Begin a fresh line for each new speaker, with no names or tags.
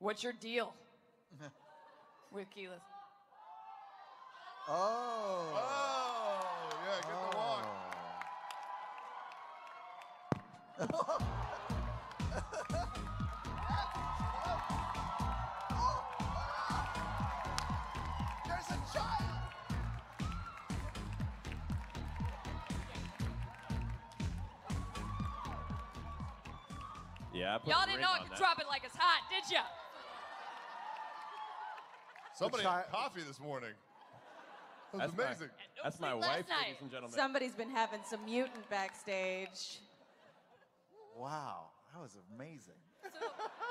What's your deal with keyless?
Oh.
Oh, yeah, get the walk. There's a child.
Yeah, I put
Y'all
a
didn't
ring
know I
on
could
that.
drop it like it's hot, did ya?
Somebody
child-
had coffee this morning. That was
That's
amazing.
That's my
sleep last
wife,
night.
ladies and gentlemen.
Somebody's been having some mutant backstage.
Wow, that was amazing.
So,